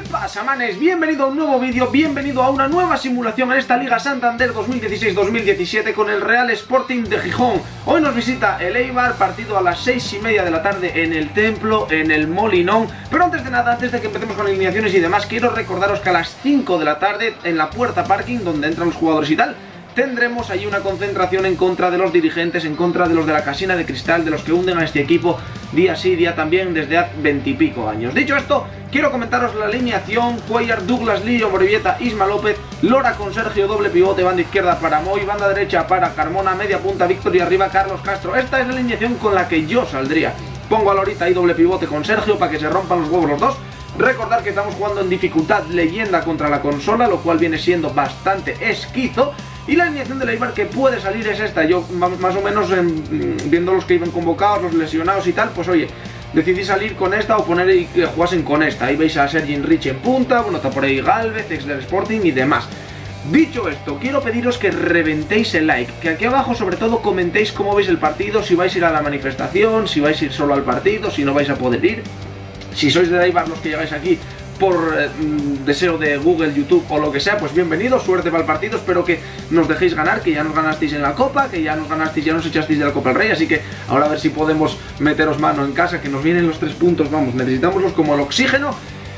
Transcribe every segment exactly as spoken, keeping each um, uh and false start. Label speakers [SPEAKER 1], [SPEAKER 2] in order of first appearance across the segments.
[SPEAKER 1] pasa, manes? Bienvenido a un nuevo vídeo, bienvenido a una nueva simulación en esta Liga Santander dos mil dieciséis dos mil diecisiete con el Real Sporting de Gijón. Hoy nos visita el Eibar, partido a las seis y media de la tarde en el Templo, en el Molinón. Pero antes de nada, antes de que empecemos con alineaciones y demás, quiero recordaros que a las cinco de la tarde, en la puerta parking, donde entran los jugadores y tal, tendremos ahí una concentración en contra de los dirigentes, en contra de los de la casina de cristal, de los que hunden a este equipo día sí, día también, desde hace veintipico años. Dicho esto, quiero comentaros la alineación: Cuellar, Douglas, Lillo, Morevieta, Isma López, Lora con Sergio, doble pivote, banda izquierda para Moy, banda derecha para Carmona, media punta Víctor y arriba Carlos Castro. Esta es la alineación con la que yo saldría. Pongo a Lorita ahí doble pivote con Sergio para que se rompan los huevos los dos. Recordar que estamos jugando en dificultad leyenda contra la consola, lo cual viene siendo bastante esquizo. Y la alineación del Eibar que puede salir es esta. Yo más o menos en, viendo los que iban convocados, los lesionados y tal, pues oye, decidí salir con esta o poner y que jugasen con esta. Ahí veis a Sergi Enrique en punta, bueno, está por ahí Galvez, ex del Sporting y demás. Dicho esto, quiero pediros que reventéis el like, que aquí abajo sobre todo comentéis cómo veis el partido, si vais a ir a la manifestación, si vais a ir solo al partido, si no vais a poder ir. Si sois de Eibar los que llegáis aquí por eh, deseo de Google, YouTube o lo que sea, pues bienvenidos, suerte para el partido. Espero que nos dejéis ganar, que ya nos ganasteis en la Copa, que ya nos ganasteis, ya nos echasteis de la Copa del Rey. Así que ahora a ver si podemos meteros mano en casa, que nos vienen los tres puntos, vamos, necesitámoslos como el oxígeno.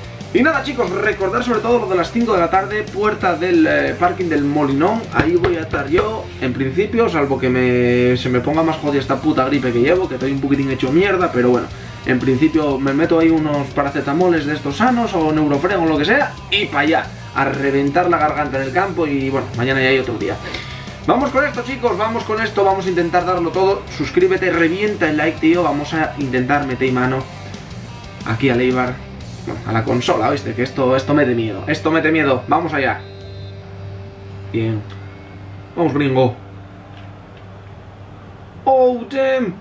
[SPEAKER 1] Y nada, chicos, recordar sobre todo lo de las cinco de la tarde, puerta del eh, parking del Molinón. Ahí voy a estar yo, en principio, salvo que me, se me ponga más jodida esta puta gripe que llevo, que estoy un poquitín hecho mierda, pero bueno. En principio me meto ahí unos paracetamoles de estos sanos o Neurofren o lo que sea y para allá, a reventar la garganta en el campo. Y bueno, mañana ya hay otro día. Vamos con esto, chicos, vamos con esto, vamos a intentar darlo todo. Suscríbete, revienta el like, tío. Vamos a intentar meter mano aquí al Eibar, bueno, a la consola, ¿viste? Que esto, esto mete miedo, esto mete miedo. Vamos allá. Bien. Vamos, gringo. Oh, damn.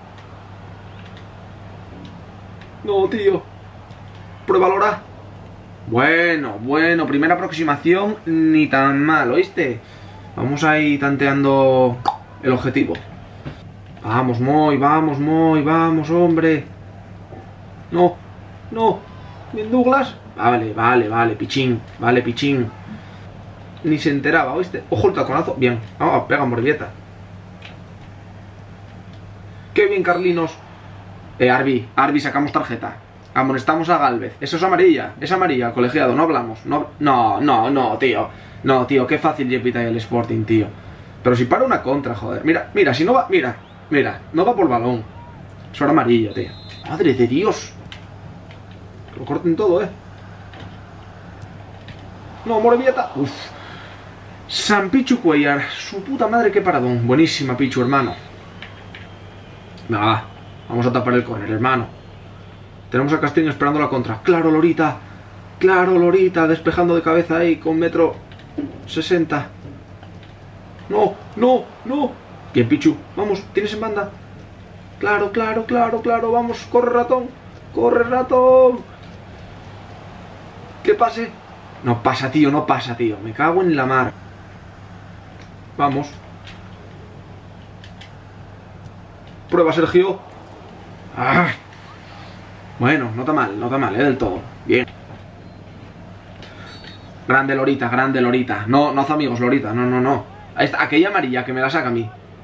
[SPEAKER 1] No, tío. Prueba, Lora. Bueno, bueno, primera aproximación, ni tan mal, ¿oíste? Vamos ahí tanteando el objetivo. Vamos, Moy, vamos, Moy, vamos, hombre. No, no. Bien, Douglas. Vale, vale, vale, pichín, vale, pichín. Ni se enteraba, ¿oíste? Ojo el taconazo. Bien, vamos, pega Morevieta. Qué bien, Carlinos. Eh, Arbi, Arbi, sacamos tarjeta. Amonestamos a Galvez. Eso es amarilla, es amarilla, colegiado, no hablamos. No, no, no, no, tío. No, tío, qué fácil Jepita el Sporting, tío. Pero si para una contra, joder. Mira, mira, si no va, mira, mira, no va por balón. Eso era amarilla, tío. Madre de Dios. Que lo corten todo, eh. No, Morevieta. Uf. San Pichu Cuellar. Su puta madre, qué paradón. Buenísima, Pichu, hermano. Venga, va. Vamos a tapar el córner, hermano. Tenemos a Castillo esperando la contra. Claro, Lorita. Claro, Lorita. Despejando de cabeza ahí con metro sesenta. No, no, no. Bien, Pichu. Vamos, tienes en banda. Claro, claro, claro, claro. Vamos, corre, ratón. Corre, ratón. ¿Qué pase? No pasa, tío, no pasa, tío. Me cago en la mar. Vamos. Prueba, Sergio. Ah. Bueno, no está mal, no está mal, eh, del todo. Bien. Grande Lorita, grande Lorita. No, no hace amigos, Lorita, no, no, no. Ahí está, aquella amarilla que me la saca a mí.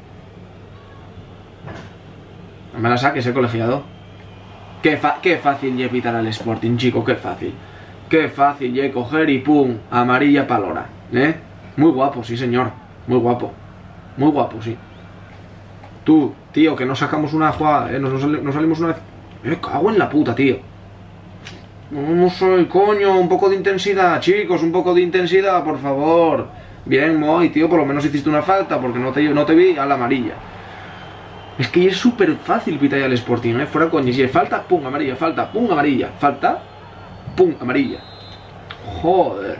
[SPEAKER 1] No me la saques, eh, colegiado. Qué, fa qué fácil ye pitar al Sporting, chico, qué fácil. Qué fácil ye coger y pum, amarilla pa' Lora, ¿eh? Muy guapo, sí, señor. Muy guapo. Muy guapo, sí. Tú, tío, que no sacamos una jugada, ¿eh? Nos, nos, nos salimos una vez. Me cago en la puta, tío. No soy, coño, un poco de intensidad, chicos, un poco de intensidad, por favor. Bien, Moy, tío, por lo menos hiciste una falta, porque no te, no te vi a la amarilla. Es que es súper fácil pitar al Sporting, ¿eh? Fuera coño, si hay falta, pum, amarilla, falta, pum, amarilla, falta, pum, amarilla. Joder.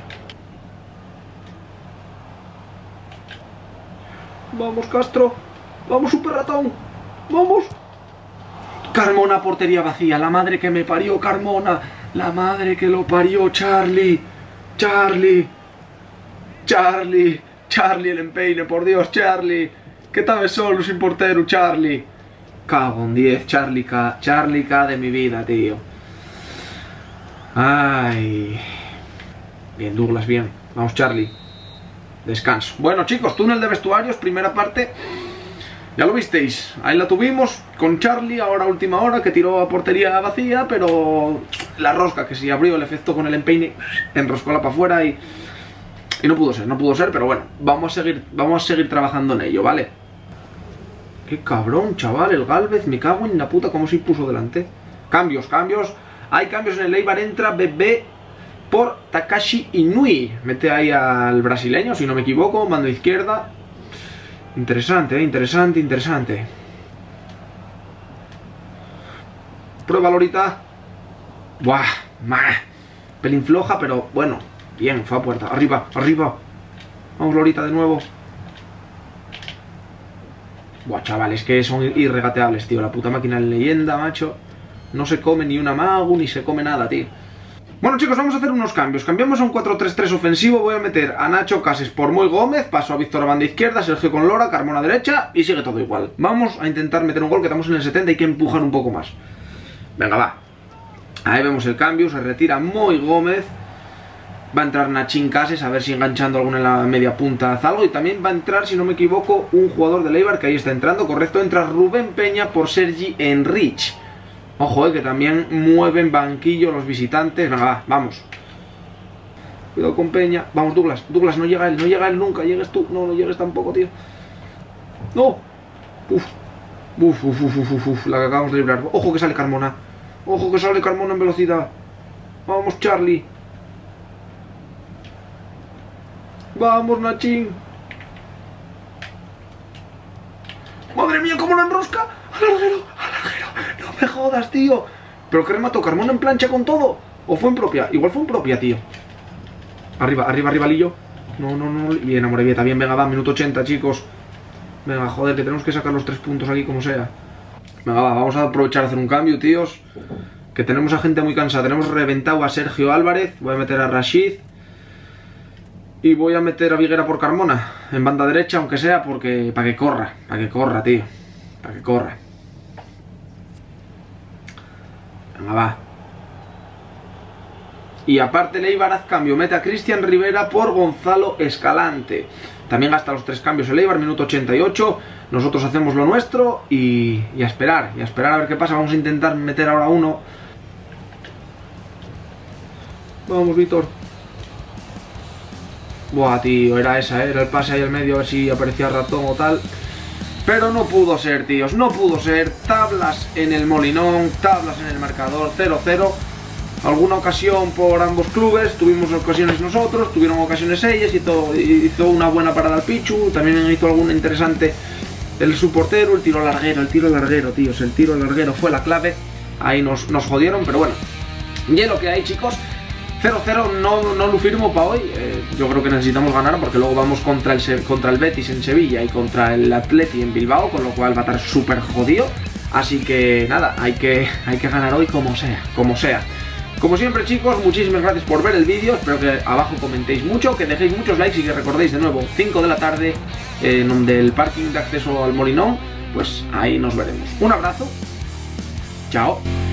[SPEAKER 1] Vamos, Castro. Vamos, super ratón. Vamos. Carmona, portería vacía. La madre que me parió, Carmona. La madre que lo parió, Charlie. Charlie. Charlie. Charlie el empeine, por Dios, Charlie. Que tal solo sin portero, Charlie. Cago en diez, Charlie K. Charlie K de mi vida, tío. Ay. Bien, Douglas, bien. Vamos, Charlie. Descanso. Bueno, chicos, túnel de vestuarios, primera parte. Ya lo visteis, ahí la tuvimos con Charlie, ahora última hora, que tiró a portería vacía, pero la rosca que se abrió el efecto con el empeine, enroscóla para afuera y, y no pudo ser, no pudo ser, pero bueno, vamos a seguir, vamos a seguir trabajando en ello, ¿vale? Qué cabrón, chaval, el Gálvez, me cago en la puta, cómo se impuso delante. Cambios, cambios, hay cambios en el Eibar, entra Bebé por Takashi Inui, mete ahí al brasileño, si no me equivoco, mando izquierda. Interesante, eh, interesante, interesante. Prueba Lorita. Buah, mah. Pelín floja, pero bueno. Bien, fue a puerta. Arriba, arriba. Vamos, Lorita, de nuevo. Buah, chavales, que son irregateables, tío. La puta máquina de leyenda, macho. No se come ni una magu, ni se come nada, tío. Bueno, chicos, vamos a hacer unos cambios. Cambiamos a un cuatro tres tres ofensivo. Voy a meter a Nacho Cases por Moy Gómez. Paso a Víctor a banda izquierda, Sergio con Lora, Carmona a derecha. Y sigue todo igual. Vamos a intentar meter un gol, que estamos en el setenta. Hay que empujar un poco más. Venga, va. Ahí vemos el cambio. Se retira Moy Gómez. Va a entrar Nachín Cases, a ver si enganchando alguna en la media punta hace algo. Y también va a entrar, si no me equivoco, un jugador del Eibar, que ahí está entrando. Correcto, entra Rubén Peña por Sergi Enrich. Ojo, eh, que también mueven banquillo los visitantes. Venga, va, vamos. Cuidado con Peña. Vamos, Douglas. Douglas, no llega él, no llega él nunca. Llegues tú. No, no llegues tampoco, tío. No. Uf. Uf, uf, uf, uf, uf, uf. La que acabamos de librar. Ojo que sale Carmona. Ojo que sale Carmona en velocidad. Vamos, Charlie. Vamos, Nachín. Madre mía, cómo lo enrosca. Al larguero, al larguero. No me jodas, tío. ¿Pero qué remató? ¿Carmona en plancha con todo? ¿O fue en propia? Igual fue en propia, tío. Arriba, arriba, rivalillo. No, no, no. Bien, Amorebieta. Bien, venga, va. Minuto ochenta, chicos. Venga, joder, que tenemos que sacar los tres puntos aquí como sea. Venga, va. Vamos a aprovechar a hacer un cambio, tíos. Que tenemos a gente muy cansada. Tenemos reventado a Sergio Álvarez. Voy a meter a Rashid. Y voy a meter a Viguera por Carmona. En banda derecha, aunque sea, porque... Para que corra. Para que corra, tío. Para que corra. Venga, va. Y aparte el Eibar haz cambio, mete a Cristian Rivera por Gonzalo Escalante. También gasta los tres cambios el Eibar, minuto ochenta y ocho. Nosotros hacemos lo nuestro y, y a esperar, y a esperar a ver qué pasa. Vamos a intentar meter ahora uno. Vamos, Víctor. Buah, tío, era esa, ¿eh? Era el pase ahí al medio, a ver si aparecía ratón o tal. Pero no pudo ser, tíos, no pudo ser. Tablas en el Molinón, tablas en el marcador, cero cero. Alguna ocasión por ambos clubes, tuvimos ocasiones nosotros, tuvieron ocasiones ellas, hizo, hizo una buena parada al Pichu, también hizo alguna interesante el su portero, el tiro larguero, el tiro larguero, tíos, el tiro larguero fue la clave. Ahí nos, nos jodieron, pero bueno, y es lo que hay, chicos. cero cero no, no lo firmo para hoy. eh, Yo creo que necesitamos ganar, porque luego vamos contra el, contra el Betis en Sevilla y contra el Atleti en Bilbao, con lo cual va a estar súper jodido. Así que nada, hay que, hay que ganar hoy como sea, como sea. Como siempre, chicos, muchísimas gracias por ver el vídeo. Espero que abajo comentéis mucho, que dejéis muchos likes y que recordéis de nuevo cinco de la tarde eh, en donde el parking de acceso al Molinón. Pues ahí nos veremos. Un abrazo. Chao.